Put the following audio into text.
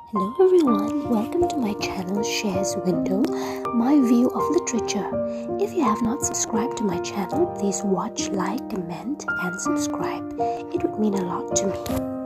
Hello everyone, welcome to my channel Shares Window, my view of literature. If you have not subscribed to my channel, please watch, like, comment and subscribe. It would mean a lot to me.